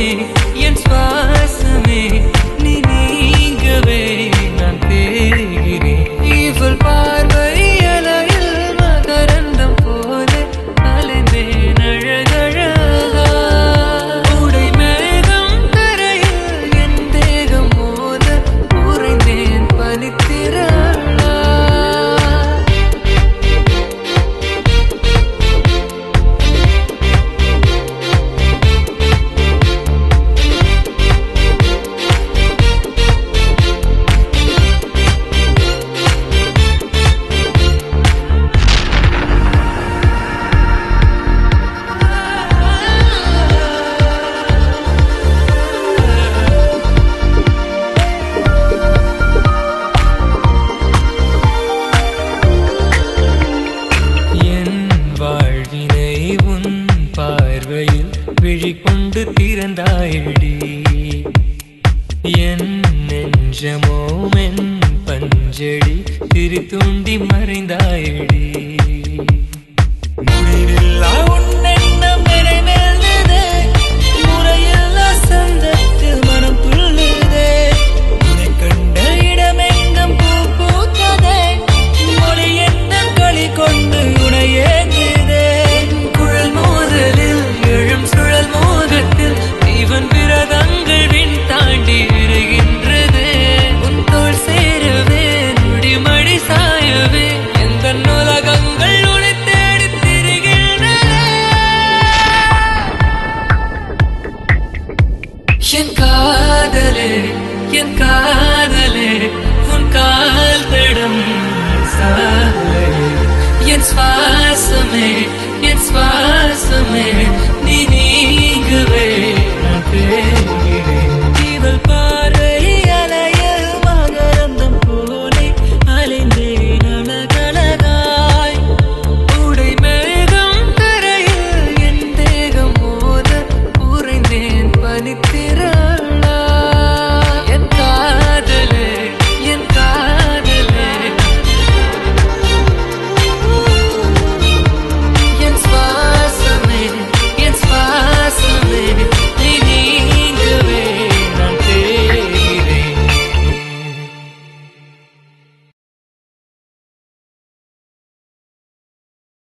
என் சுவாசமே நீ நீங்கவே நான் தேகிறேன். இவள் பார்வை அலையில் மகரந்தம் போல அலைந்தேன் அழகழகா. உடை மேகம் தரையில் என் தேகம் மோத உறைந்தேன் பனித்திரளா. பார்வையில் விழிகொண்டு திறந்தாயடி என் நெஞ்சமோ மென் பஞ்சடி திரித்துண்டி மறைந்தாயடி. முடிவில்லா உன்னெண்ணம் நிறைவேறுதே, முறையில்லா சந்தத்தில் மனம் துள்ளுதே. உன்னை கண்ட இடமெங்கும் பூ பூத்ததே, மொழி என்ன களி கொண்டு உனையேற்றுதே. குழல் மோதலில் எழும் சுழல் மோகத்தில் இவன் விரதங்கள் விண் தாண்டி விரைகின்றது. உன் தோள் சேரவே நொடிமடி சாயவே எந்த உலகங்கள் உன்னை தேடி திரிகின்றன. என் காதலே என் காதலே உன் கால் தடம் சாலை. என் சுவாசமே என் சுவாசமே நீ நீங்கவே நான் தேகிறேன். இவள் பார்வை அலையில் மகரந்தம் போலே அலைந்தேன் அழகழகாய். உடை மேகம் தரையில் என் தேகம் மோத உறைந்தேன் பனித்திரளா.